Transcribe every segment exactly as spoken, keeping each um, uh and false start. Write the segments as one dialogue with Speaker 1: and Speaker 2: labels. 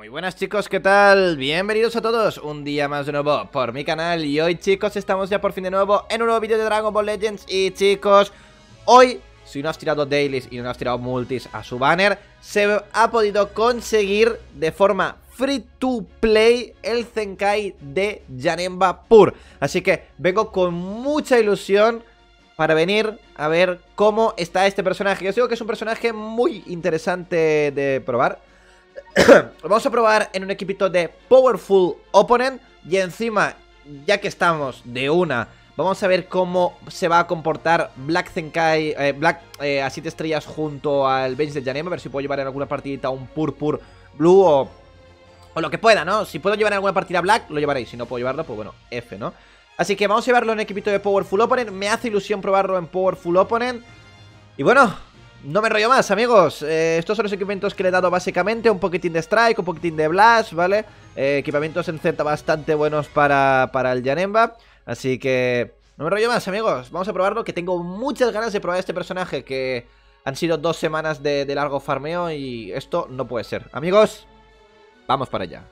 Speaker 1: Muy buenas chicos, ¿qué tal? Bienvenidos a todos, un día más de nuevo por mi canal. Y hoy chicos estamos ya por fin de nuevo en un nuevo vídeo de Dragon Ball Legends. Y chicos, hoy, si no has tirado dailies y no has tirado multis a su banner, se ha podido conseguir de forma free to play el Zenkai de Janemba Pur. Así que vengo con mucha ilusión para venir a ver cómo está este personaje. Yo os digo que es un personaje muy interesante de probar. Lo vamos a probar en un equipito de Powerful Opponent. Y encima, ya que estamos de una, vamos a ver cómo se va a comportar Black Zenkai, eh, Black eh, a siete estrellas junto al bench de Janemba. A ver si puedo llevar en alguna partidita un Purpur Blue o, o lo que pueda, ¿no? Si puedo llevar en alguna partida Black, lo llevaré. Si no puedo llevarlo, pues bueno, F, ¿no? Así que vamos a llevarlo en equipito de Powerful Opponent. Me hace ilusión probarlo en Powerful Opponent. Y bueno, no me enrollo más, amigos. eh, Estos son los equipamientos que le he dado básicamente. Un poquitín de Strike, un poquitín de Blast, ¿vale? Eh, equipamientos en Z bastante buenos para, para el Janemba. Así que no me enrollo más, amigos. Vamos a probarlo, que tengo muchas ganas de probar este personaje. Que han sido dos semanas de, de largo farmeo y esto no puede ser. Amigos, vamos para allá.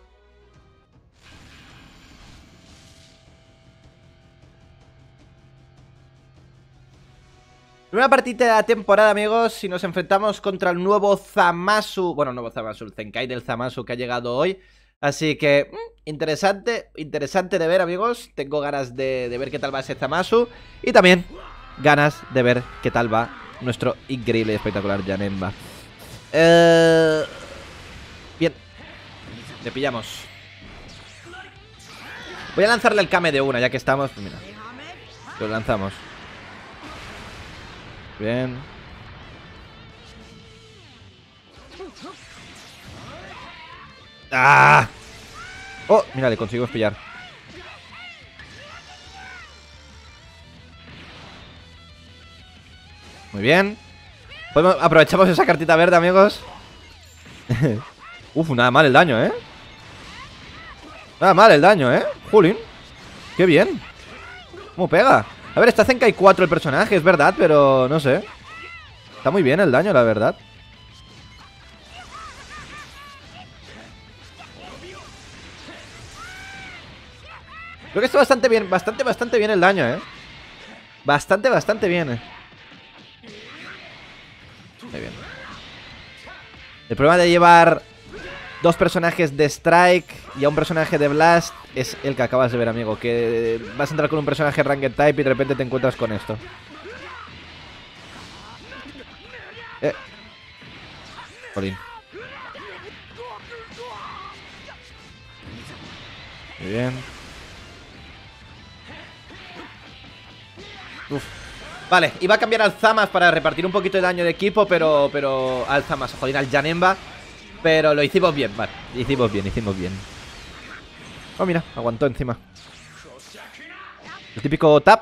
Speaker 1: Primera partida de la temporada, amigos, y nos enfrentamos contra el nuevo Zamasu. Bueno, nuevo Zamasu, el Zenkai del Zamasu que ha llegado hoy. Así que, mmm, interesante, interesante de ver, amigos. Tengo ganas de, de ver qué tal va ese Zamasu. Y también ganas de ver qué tal va nuestro increíble y espectacular Janemba. Eh... Bien, le pillamos. Voy a lanzarle el Kame de una, ya que estamos. Mira, lo lanzamos. Bien. ¡Ah! Oh, mira, le conseguimos pillar. Muy bien. Podemos, aprovechamos esa cartita verde, amigos. Uf, nada mal el daño, ¿eh? Nada mal el daño, ¿eh? Julín. Qué bien. ¿Cómo pega? A ver, está Zenkai cuatro el personaje, es verdad, pero no sé. Está muy bien el daño, la verdad. Creo que está bastante bien, bastante, bastante bien el daño, eh. Bastante, bastante bien, eh. Muy bien. El problema de llevar dos personajes de Strike y a un personaje de Blast es el que acabas de ver, amigo. Que vas a entrar con un personaje Ranked Type y de repente te encuentras con esto. Eh. Jolín. Muy bien. Uf. Vale, iba a cambiar al Zamas para repartir un poquito de daño de equipo, pero, pero al Zamas, jolín, al Janemba. Pero lo hicimos bien, vale, hicimos bien, hicimos bien. Oh, mira, aguantó encima. El típico tap.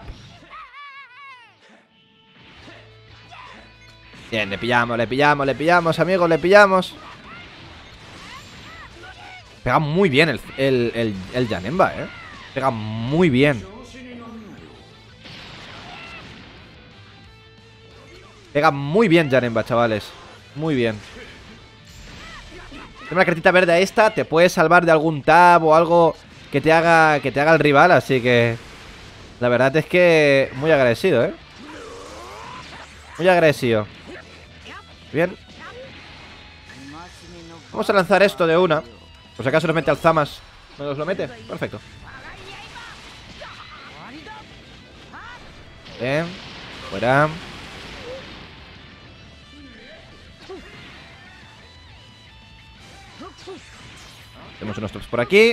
Speaker 1: Bien, le pillamos, le pillamos, le pillamos, amigos, le pillamos. Pega muy bien el, el, el, el Janemba, eh. Pega muy bien. Pega muy bien Janemba, chavales. Muy bien. Una cartita verde a esta te puede salvar de algún tab o algo que te haga que te haga el rival, así que la verdad es que muy agradecido, ¿eh? Muy agradecido. Bien. Vamos a lanzar esto de una. Por si acaso nos mete al Zamas. ¿Nos lo mete? Perfecto. Bien. Fuera. Tenemos unos tops por aquí.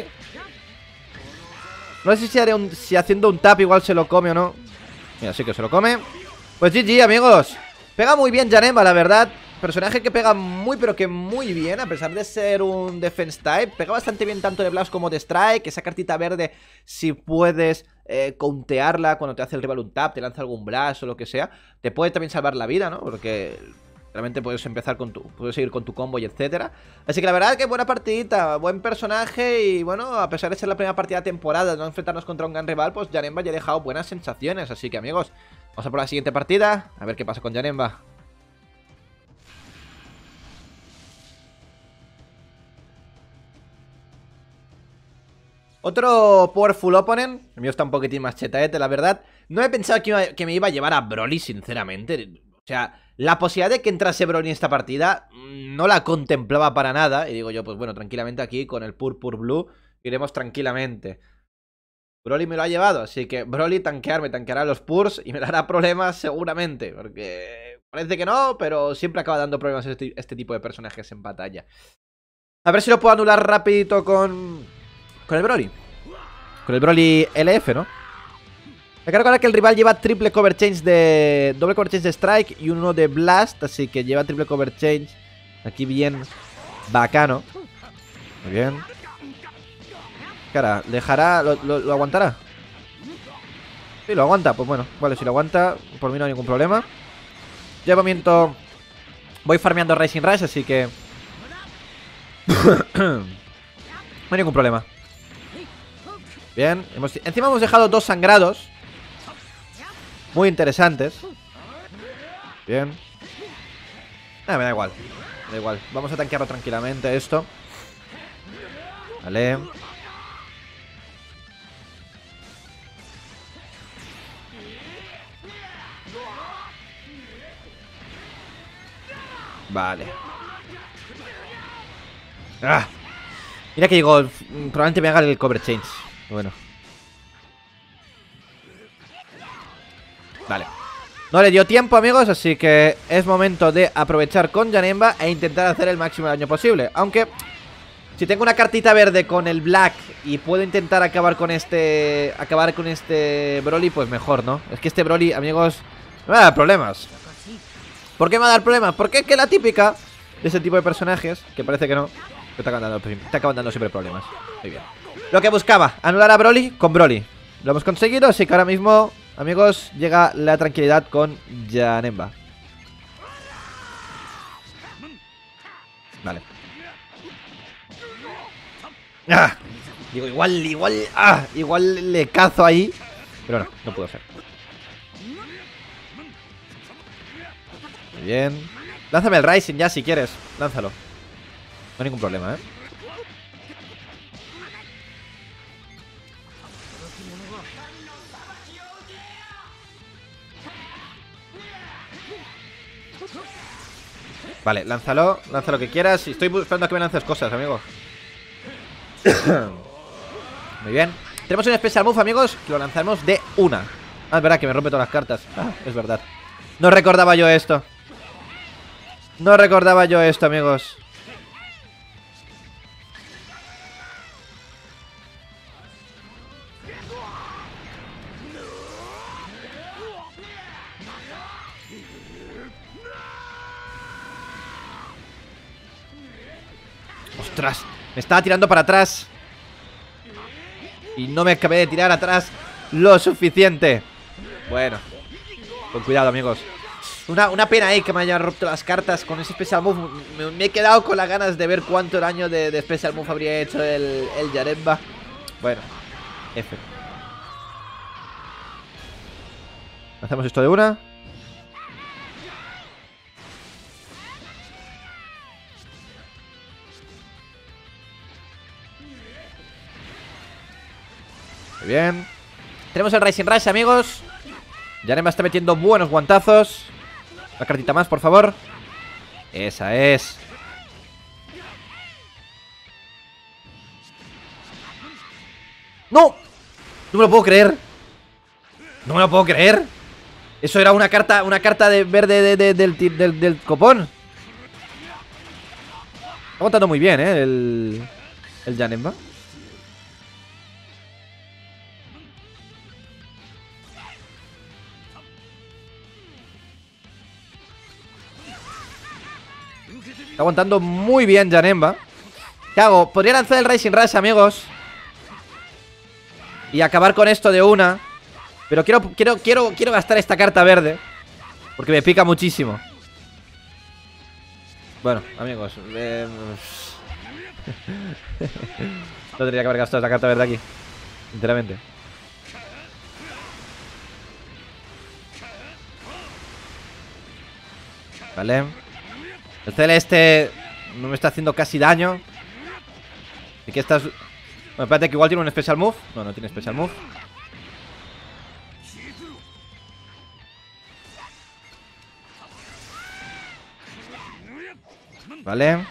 Speaker 1: No sé si, haré un, si haciendo un tap igual se lo come o no. Mira, sí que se lo come. Pues G G, amigos. Pega muy bien Janemba, la verdad. Personaje que pega muy, pero que muy bien. A pesar de ser un defense type, pega bastante bien tanto de Blast como de Strike. Esa cartita verde, si puedes eh, countearla cuando te hace el rival un tap, te lanza algún Blast o lo que sea, te puede también salvar la vida, ¿no? Porque realmente puedes empezar con tu, puedes seguir con tu combo y etcétera. Así que la verdad que buena partidita, buen personaje. Y bueno, a pesar de ser la primera partida de temporada, de no enfrentarnos contra un gran rival, pues Janemba ya ha dejado buenas sensaciones. Así que, amigos, vamos a por la siguiente partida, a ver qué pasa con Janemba. Otro Powerful Opponent. El mío está un poquitín más chetaete, la verdad. No he pensado que, iba, que me iba a llevar a Broly, sinceramente. O sea, la posibilidad de que entrase Broly en esta partida no la contemplaba para nada. Y digo yo, pues bueno, tranquilamente aquí con el Purpur Blue iremos tranquilamente. Broly me lo ha llevado, así que Broly tanquear, me tanqueará los Purs y me dará problemas seguramente. Porque parece que no, pero siempre acaba dando problemas este, este tipo de personajes en batalla. A ver si lo puedo anular rapidito con... Con el Broly. Con el Broly L F, ¿no? Hay que recordar que el rival lleva triple cover change de... Doble cover change de Strike y uno de Blast. Así que lleva triple cover change. Aquí bien bacano. Muy bien. Cara, ¿dejará? ¿Lo, lo, lo aguantará? Sí, lo aguanta. Pues bueno, vale, si lo aguanta, por mí no hay ningún problema. Yo de momento voy farmeando Rising Rush, así que no hay ningún problema. Bien, hemos... encima hemos dejado dos sangrados muy interesantes. Bien. Ah, me da igual. Me da igual. Vamos a tanquearlo tranquilamente esto. Vale. Vale. ¡Ah! Mira que digo, probablemente me haga el cover change. Bueno. Vale. No le dio tiempo, amigos, así que es momento de aprovechar con Janemba e intentar hacer el máximo daño posible. Aunque, si tengo una cartita verde con el Black y puedo intentar acabar con este... Acabar con este Broly, pues mejor, ¿no? Es que este Broly, amigos, me va a dar problemas. ¿Por qué me va a dar problemas? Porque es que la típica de ese tipo de personajes, que parece que no, que te acaban dando, te acaban dando siempre problemas. Muy bien. Lo que buscaba, anular a Broly con Broly. Lo hemos conseguido, así que ahora mismo, amigos, llega la tranquilidad con Janemba. Vale. ¡Ah! Digo, igual, igual, ah, igual le cazo ahí. Pero no, no puedo ser. Muy bien. Lánzame el Rising ya si quieres. Lánzalo. No hay ningún problema, ¿eh? Vale, lánzalo. Lanza lo que quieras. Estoy buscando a que me lances cosas, amigo. Muy bien. Tenemos un Special Move, amigos, que lo lanzamos de una. Ah, es verdad que me rompe todas las cartas. Ah, es verdad. No recordaba yo esto. No recordaba yo esto, amigos. Ostras, me estaba tirando para atrás y no me acabé de tirar atrás lo suficiente. Bueno, con cuidado, amigos. Una, una pena ahí que me hayan roto las cartas con ese Special Move. Me, me he quedado con las ganas de ver cuánto daño de, de Special Move habría hecho el, el Janemba. Bueno, F. Hacemos esto de una. Muy bien. Tenemos el Rising Rush, amigos. Janemba está metiendo buenos guantazos. Una cartita más, por favor. Esa es. ¡No! No me lo puedo creer. No me lo puedo creer. Eso era una carta, una carta de verde de, de, del, del, del copón. Está aguantando muy bien, ¿eh? El, el Janemba. Está aguantando muy bien Janemba. ¿Qué hago? Podría lanzar el Rising Rush, amigos, y acabar con esto de una. Pero quiero, quiero, quiero, quiero gastar esta carta verde, porque me pica muchísimo. Bueno, amigos, eh... no tendría que haber gastado esta carta verde aquí, sinceramente. Vale. El celeste no me está haciendo casi daño. Así que esta es Bueno, espérate que igual tiene un special move. No, no tiene special move. Vale.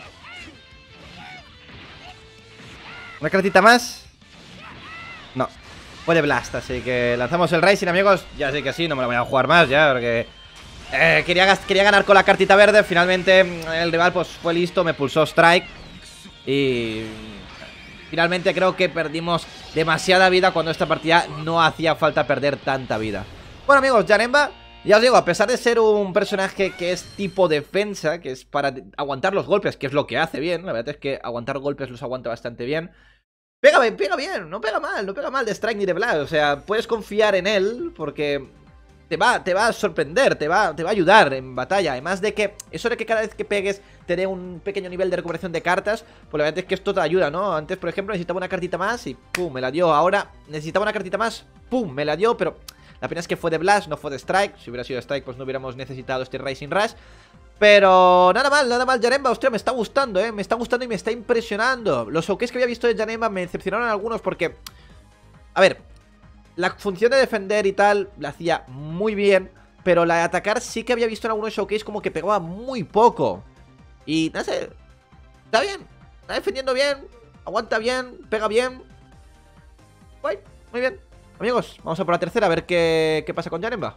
Speaker 1: Una cartita más. No, puede Blast, así que lanzamos el Rising, amigos. Ya sé que sí, no me lo voy a jugar más ya, porque eh, quería, quería ganar con la cartita verde. Finalmente el rival pues fue listo, me pulsó Strike. Y finalmente creo que perdimos demasiada vida cuando esta partida no hacía falta perder tanta vida. Bueno, amigos, Janemba, ya os digo, a pesar de ser un personaje que es tipo defensa, que es para aguantar los golpes, que es lo que hace bien, la verdad es que aguantar golpes los aguanta bastante bien. Pega, pega bien, no pega mal, no pega mal de Strike ni de Blast. O sea, puedes confiar en él porque te va, te va a sorprender, te va, te va a ayudar en batalla. Además de que eso de que cada vez que pegues te dé un pequeño nivel de recuperación de cartas, pues la verdad es que esto te ayuda, ¿no? Antes, por ejemplo, necesitaba una cartita más y pum, me la dio. Ahora necesitaba una cartita más, pum, me la dio, pero la pena es que fue de Blast, no fue de Strike. Si hubiera sido de Strike, pues no hubiéramos necesitado este Rising Rush. Pero nada mal, nada mal Janemba, hostia, me está gustando, eh, me está gustando y me está impresionando. Los showcase que había visto de Janemba me decepcionaron algunos porque, a ver, la función de defender y tal la hacía muy bien, pero la de atacar sí que había visto en algunos showcase como que pegaba muy poco. Y no sé, está bien, está defendiendo bien, aguanta bien, pega bien. Guay, muy bien. Amigos, vamos a por la tercera a ver qué, qué pasa con Janemba.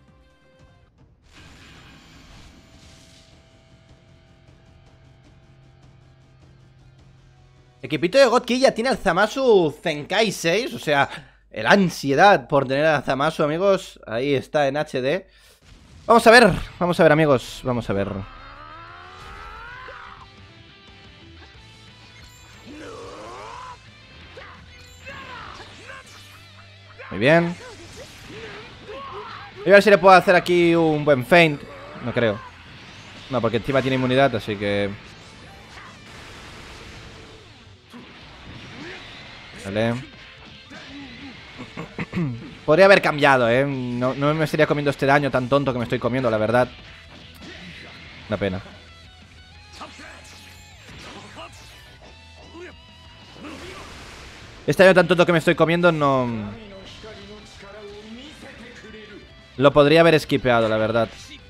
Speaker 1: Equipito de God Key ya tiene al Zamasu Zenkai seis. O sea, la ansiedad por tener a Zamasu, amigos. Ahí está en H D. Vamos a ver, vamos a ver, amigos. Vamos a ver. Muy bien. Voy a ver si le puedo hacer aquí un buen feint. No creo. No, porque encima tiene inmunidad, así que... Vale. Podría haber cambiado, eh. No, no me estaría comiendo este daño tan tonto que me estoy comiendo, la verdad. Una pena. Este daño tan tonto que me estoy comiendo no... Lo podría haber skipeado, la verdad.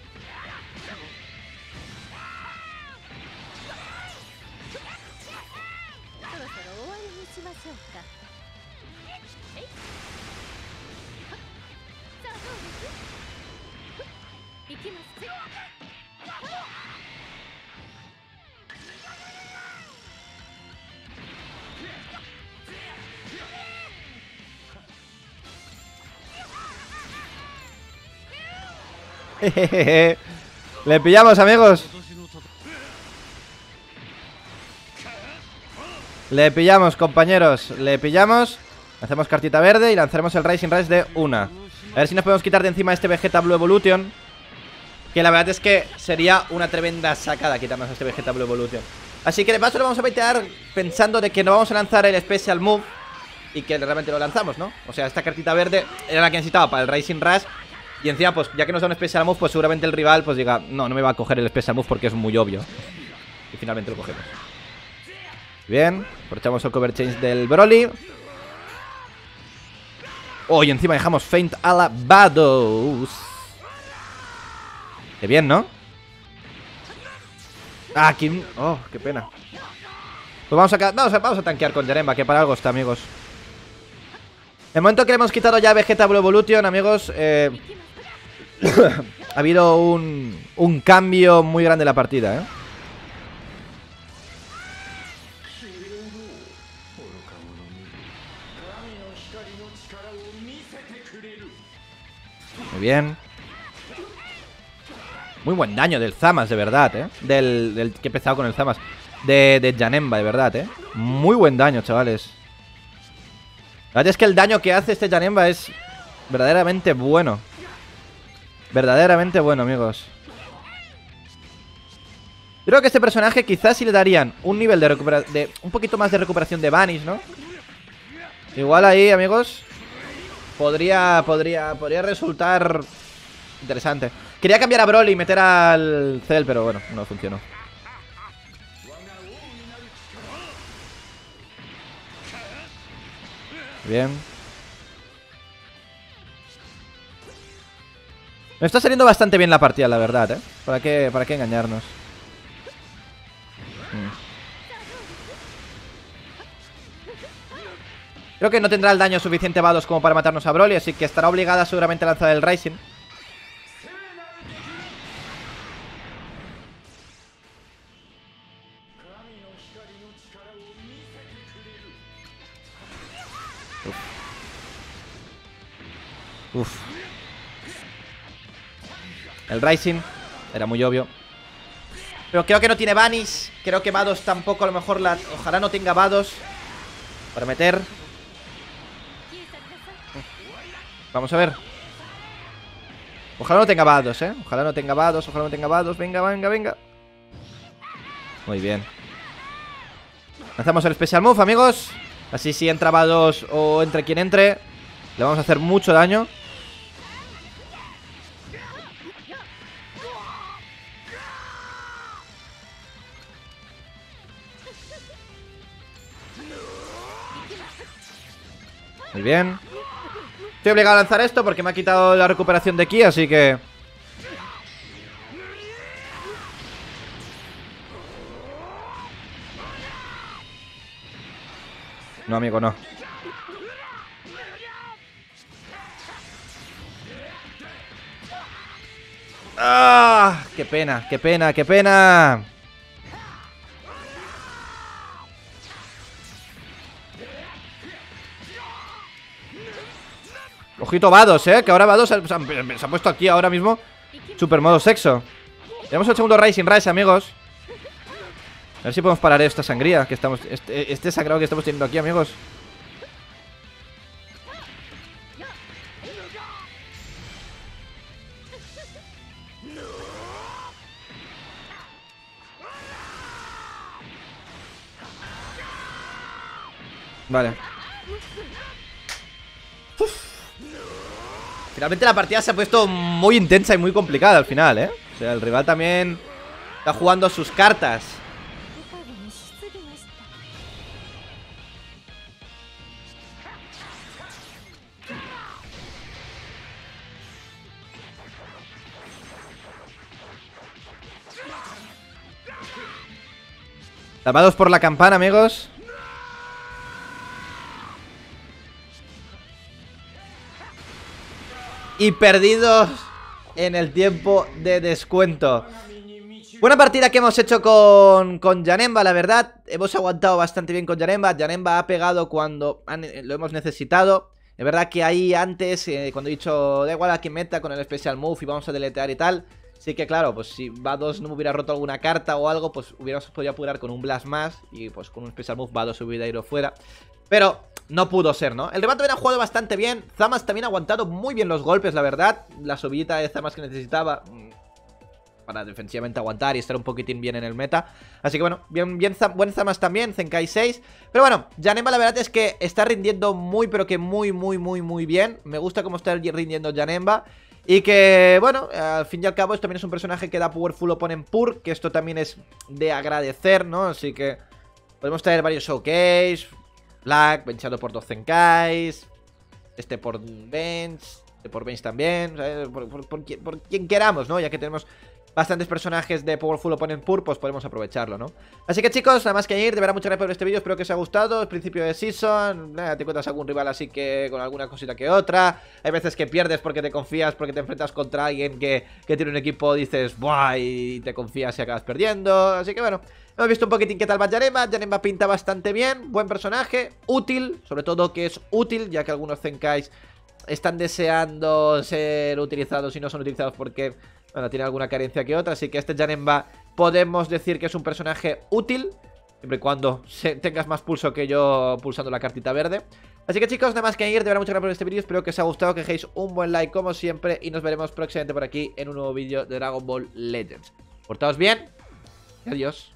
Speaker 1: Le pillamos, amigos. Le pillamos, compañeros. Le pillamos. Hacemos cartita verde y lanzaremos el Rising Rush de una. A ver si nos podemos quitar de encima este Vegeta Blue Evolution, que la verdad es que sería una tremenda sacada quitarnos este Vegeta Blue Evolution. Así que de paso lo vamos a baitear pensando de que no vamos a lanzar el Special Move y que realmente lo lanzamos, ¿no? O sea, esta cartita verde era la que necesitaba para el Rising Rush. Y encima, pues, ya que nos da un Special Move, pues seguramente el rival, pues diga, no, no me va a coger el Special Move porque es muy obvio. Y finalmente lo cogemos. Bien, aprovechamos el cover change del Broly. Oh, y encima dejamos feint a la Vados. Qué bien, ¿no? Ah, aquí... Oh, qué pena. Pues vamos a, vamos a, vamos a tanquear con Janemba, que para algo está, amigos. En el momento que le hemos quitado ya Vegeta Blue Evolution, amigos, eh... ha habido un, un cambio muy grande en la partida, ¿eh? Muy bien. Muy buen daño del Zamas, de verdad, ¿eh? Del, del que he empezado con el Zamas. De, de Janemba, de verdad, ¿eh? Muy buen daño, chavales. La verdad es que el daño que hace este Janemba es verdaderamente bueno. Verdaderamente bueno, amigos. Creo que a este personaje quizás sí le darían un nivel de recuperación, de un poquito más de recuperación de Vanish, ¿no? Igual ahí, amigos, podría, podría, podría resultar interesante. Quería cambiar a Broly y meter al Cell, pero bueno, no funcionó. Bien. Me está saliendo bastante bien la partida, la verdad, ¿eh? ¿Para qué, para qué engañarnos? Mm. Creo que no tendrá el daño suficiente Vados como para matarnos a Broly, así que estará obligada seguramente a lanzar el Rising. Uf. Uf. El Rising era muy obvio. Pero creo que no tiene Vanish. Creo que Vados tampoco, a lo mejor la... Ojalá no tenga Vados para meter. Vamos a ver. Ojalá no tenga Vados, eh. Ojalá no tenga Vados, ojalá no tenga Vados. Venga, venga, venga. Muy bien. Lanzamos el Special Move, amigos. Así si entra Vados o entre quien entre, le vamos a hacer mucho daño. Muy bien. Estoy obligado a lanzar esto porque me ha quitado la recuperación de ki, así que... No, amigo, no. ¡Ah! ¡Qué pena, qué pena, qué pena! Ojito Vados, eh, que ahora Vados se, se, ha, se ha puesto aquí ahora mismo super modo sexo. Tenemos el segundo Rising Rise, amigos. A ver si podemos parar esta sangría que estamos, este, este sangrado que estamos teniendo aquí, amigos. Vale. Uf. Finalmente la partida se ha puesto muy intensa y muy complicada al final, ¿eh? O sea, el rival también está jugando sus cartas. Tapados por la campana, amigos. Y perdidos en el tiempo de descuento. Buena partida que hemos hecho con, con Janemba, la verdad. Hemos aguantado bastante bien con Janemba. Janemba ha pegado cuando han, lo hemos necesitado. Es verdad que ahí antes, eh, cuando he dicho da igual a quien meta con el Special Move y vamos a deletear y tal, sí que claro, pues si Vados no me hubiera roto alguna carta o algo, pues hubiéramos podido apurar con un Blast más. Y pues con un Special Move Vados se hubiera ido fuera. Pero no pudo ser, ¿no? El rival también ha jugado bastante bien. Zamas también ha aguantado muy bien los golpes, la verdad. La subidita de Zamas que necesitaba para defensivamente aguantar y estar un poquitín bien en el meta. Así que bueno, bien, bien buen Zamas también, Zenkai seis. Pero bueno, Janemba la verdad es que está rindiendo muy, pero que muy, muy, muy, muy bien. Me gusta cómo está rindiendo Janemba. Y que, bueno, al fin y al cabo, también es un personaje que da Powerful Opponent Pur, que esto también es de agradecer, ¿no? Así que podemos traer varios showcase. Black, benchado por dos Zenkais. Este por bench. Este por bench también. ¿Sabes? Por, por, por, quien, por quien queramos, ¿no? Ya que tenemos bastantes personajes de Powerful Opponent Pur, pues podemos aprovecharlo, ¿no? Así que chicos, nada más que añadir. De verdad, muchas gracias por este vídeo. Espero que os haya gustado. Es principio de season. Nada, te encuentras algún rival así que con alguna cosita que otra. Hay veces que pierdes porque te confías, porque te enfrentas contra alguien que, que tiene un equipo, dices, ¡buah! Y te confías y acabas perdiendo. Así que bueno, hemos visto un poquitín qué tal va Janemba. Janemba pinta bastante bien, buen personaje, útil, sobre todo que es útil, ya que algunos Zenkais están deseando ser utilizados y no son utilizados porque, bueno, tiene alguna carencia que otra. Así que este Janemba podemos decir que es un personaje útil, siempre y cuando se, tengas más pulso que yo pulsando la cartita verde. Así que chicos, nada más que añadir. De verdad, muchas gracias por este vídeo. Espero que os haya gustado, que dejéis un buen like como siempre. Y nos veremos próximamente por aquí en un nuevo vídeo de Dragon Ball Legends. Portaos bien y adiós.